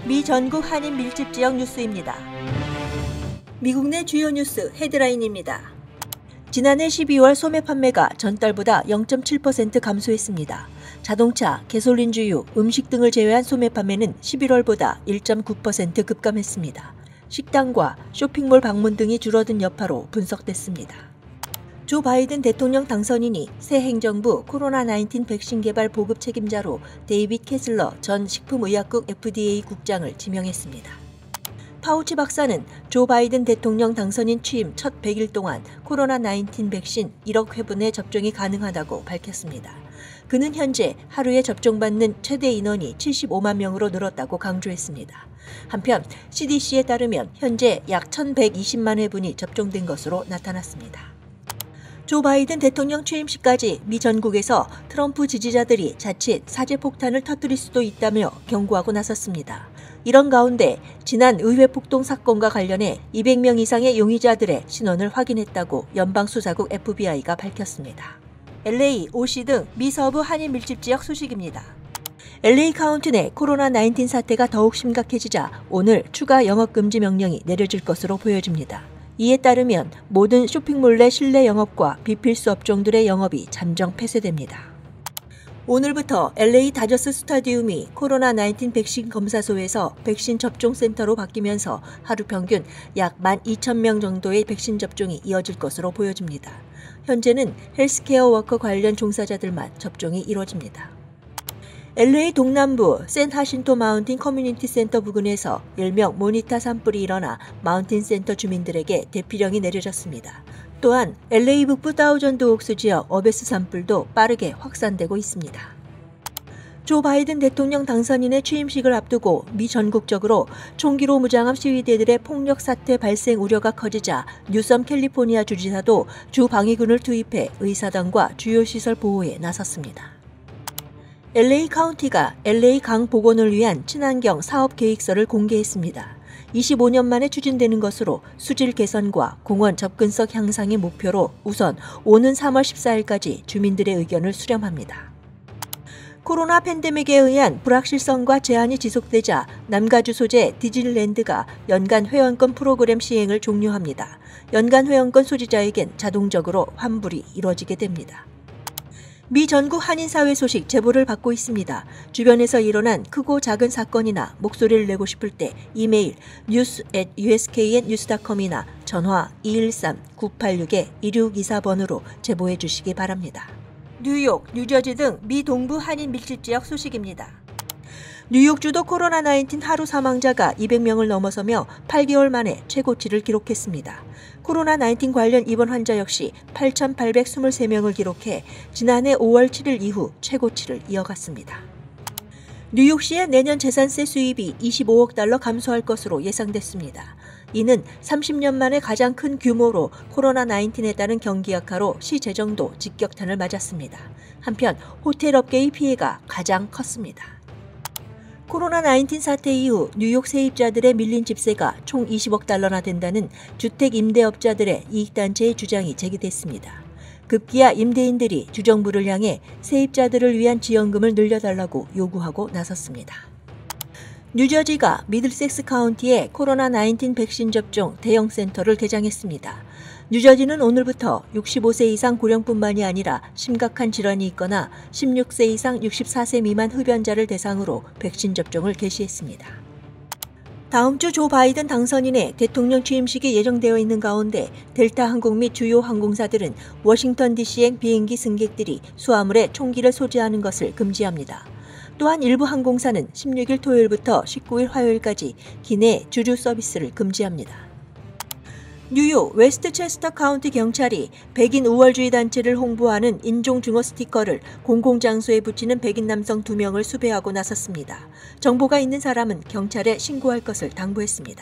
미 전국 한인 밀집 지역 뉴스입니다. 미국 내 주요 뉴스 헤드라인입니다. 지난해 12월 소매 판매가 전달보다 0.7% 감소했습니다. 자동차, 가솔린주유, 음식 등을 제외한 소매 판매는 11월보다 1.9% 급감했습니다. 식당과 쇼핑몰 방문 등이 줄어든 여파로 분석됐습니다. 조 바이든 대통령 당선인이 새 행정부 코로나19 백신 개발 보급 책임자로 데이빗 캐슬러 전 식품의약국 FDA 국장을 지명했습니다. 파우치 박사는 조 바이든 대통령 당선인 취임 첫 100일 동안 코로나19 백신 1억 회분의 접종이 가능하다고 밝혔습니다. 그는 현재 하루에 접종받는 최대 인원이 75만 명으로 늘었다고 강조했습니다. 한편 CDC에 따르면 현재 약 1,120만 회분이 접종된 것으로 나타났습니다. 조 바이든 대통령 취임식까지 미 전국에서 트럼프 지지자들이 자칫 사제폭탄을 터뜨릴 수도 있다며 경고하고 나섰습니다. 이런 가운데 지난 의회 폭동 사건과 관련해 200명 이상의 용의자들의 신원을 확인했다고 연방수사국 FBI가 밝혔습니다. LA, OC 등 미 서부 한인 밀집 지역 소식입니다. LA 카운티 내 코로나19 사태가 더욱 심각해지자 오늘 추가 영업금지 명령이 내려질 것으로 보여집니다. 이에 따르면 모든 쇼핑몰 내 실내 영업과 비필수 업종들의 영업이 잠정 폐쇄됩니다. 오늘부터 LA 다저스 스타디움이 코로나19 백신 검사소에서 백신 접종 센터로 바뀌면서 하루 평균 약 12,000명 정도의 백신 접종이 이어질 것으로 보여집니다. 현재는 헬스케어 워커 관련 종사자들만 접종이 이루어집니다. LA 동남부 샌 하신토 마운틴 커뮤니티 센터 부근에서 일명 모니타 산불이 일어나 마운틴 센터 주민들에게 대피령이 내려졌습니다. 또한 LA 북부 다우전드 옥스 지역 어베스 산불도 빠르게 확산되고 있습니다. 조 바이든 대통령 당선인의 취임식을 앞두고 미 전국적으로 총기로 무장한 시위대들의 폭력 사태 발생 우려가 커지자 뉴섬 캘리포니아 주지사도 주 방위군을 투입해 의사당과 주요 시설 보호에 나섰습니다. LA 카운티가 LA 강 복원을 위한 친환경 사업 계획서를 공개했습니다. 25년 만에 추진되는 것으로 수질 개선과 공원 접근성 향상의 목표로 우선 오는 3월 14일까지 주민들의 의견을 수렴합니다. 코로나 팬데믹에 의한 불확실성과 제한이 지속되자 남가주 소재 디즈니랜드가 연간 회원권 프로그램 시행을 종료합니다. 연간 회원권 소지자에겐 자동적으로 환불이 이뤄지게 됩니다. 미 전국 한인사회 소식 제보를 받고 있습니다. 주변에서 일어난 크고 작은 사건이나 목소리를 내고 싶을 때 이메일 news@usknnews.com이나 전화 213-986-2624번으로 제보해 주시기 바랍니다. 뉴욕, 뉴저지 등 미 동부 한인 밀집 지역 소식입니다. 뉴욕주도 코로나19 하루 사망자가 200명을 넘어서며 8개월 만에 최고치를 기록했습니다. 코로나19 관련 입원 환자 역시 8,823명을 기록해 지난해 5월 7일 이후 최고치를 이어갔습니다. 뉴욕시의 내년 재산세 수입이 25억 달러 감소할 것으로 예상됐습니다. 이는 30년 만에 가장 큰 규모로 코로나19에 따른 경기 악화로 시 재정도 직격탄을 맞았습니다. 한편 호텔 업계의 피해가 가장 컸습니다. 코로나19 사태 이후 뉴욕 세입자들의 밀린 집세가 총 20억 달러나 된다는 주택임대업자들의 이익단체의 주장이 제기됐습니다. 급기야 임대인들이 주정부를 향해 세입자들을 위한 지원금을 늘려달라고 요구하고 나섰습니다. 뉴저지가 미들섹스 카운티에 코로나19 백신 접종 대형 센터를 개장했습니다. 뉴저지는 오늘부터 65세 이상 고령뿐만이 아니라 심각한 질환이 있거나 16세 이상 64세 미만 흡연자를 대상으로 백신 접종을 개시했습니다. 다음 주 조 바이든 당선인의 대통령 취임식이 예정되어 있는 가운데 델타 항공 및 주요 항공사들은 워싱턴 DC행 비행기 승객들이 수화물에 총기를 소지하는 것을 금지합니다. 또한 일부 항공사는 16일 토요일부터 19일 화요일까지 기내 주류 서비스를 금지합니다. 뉴욕 웨스트체스터 카운티 경찰이 백인 우월주의 단체를 홍보하는 인종증오 스티커를 공공장소에 붙이는 백인 남성 2명을 수배하고 나섰습니다. 정보가 있는 사람은 경찰에 신고할 것을 당부했습니다.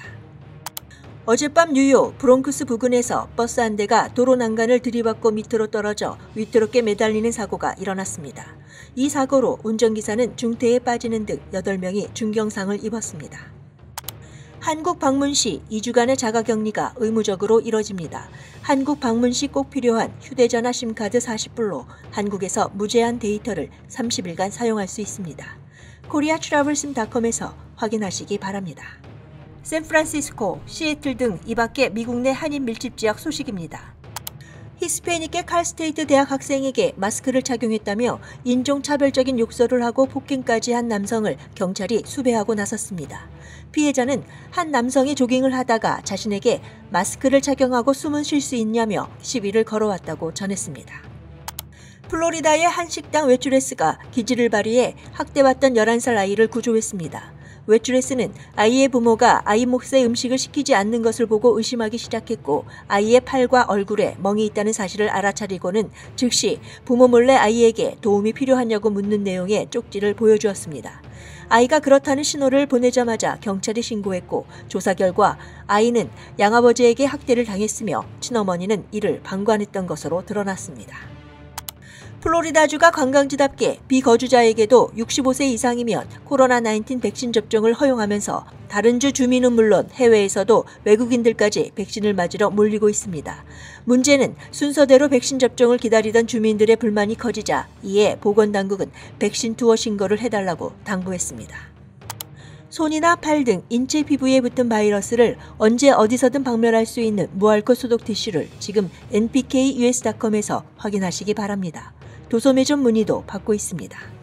어젯밤 뉴욕 브롱크스 부근에서 버스 한 대가 도로 난간을 들이받고 밑으로 떨어져 위태롭게 매달리는 사고가 일어났습니다. 이 사고로 운전기사는 중태에 빠지는 등 8명이 중경상을 입었습니다. 한국 방문 시 2주간의 자가격리가 의무적으로 이뤄집니다. 한국 방문 시 꼭 필요한 휴대전화 심카드 40불로 한국에서 무제한 데이터를 30일간 사용할 수 있습니다. 코리아트래블심.com에서 확인하시기 바랍니다. 샌프란시스코, 시애틀 등 이 밖의 미국 내 한인 밀집 지역 소식입니다. 히스패닉계 칼스테이트 대학 학생에게 마스크를 착용했다며 인종차별적인 욕설을 하고 폭행까지 한 남성을 경찰이 수배하고 나섰습니다. 피해자는 한 남성이 조깅을 하다가 자신에게 마스크를 착용하고 숨은 쉴 수 있냐며 시비를 걸어왔다고 전했습니다. 플로리다의 한 식당 웨트레스가 기지를 발휘해 학대받던 11살 아이를 구조했습니다. 웨트레스는 아이의 부모가 아이 몫의 음식을 시키지 않는 것을 보고 의심하기 시작했고 아이의 팔과 얼굴에 멍이 있다는 사실을 알아차리고는 즉시 부모 몰래 아이에게 도움이 필요하냐고 묻는 내용의 쪽지를 보여주었습니다. 아이가 그렇다는 신호를 보내자마자 경찰이 신고했고 조사 결과 아이는 양아버지에게 학대를 당했으며 친어머니는 이를 방관했던 것으로 드러났습니다. 플로리다주가 관광지답게 비거주자에게도 65세 이상이면 코로나19 백신 접종을 허용하면서 다른 주 주민은 물론 해외에서도 외국인들까지 백신을 맞으러 몰리고 있습니다. 문제는 순서대로 백신 접종을 기다리던 주민들의 불만이 커지자 이에 보건당국은 백신 투어 신고를 해달라고 당부했습니다. 손이나 팔 등 인체 피부에 붙은 바이러스를 언제 어디서든 박멸할 수 있는 무알콜 소독 티슈를 지금 npkus.com에서 확인하시기 바랍니다. 도소매점 문의도 받고 있습니다.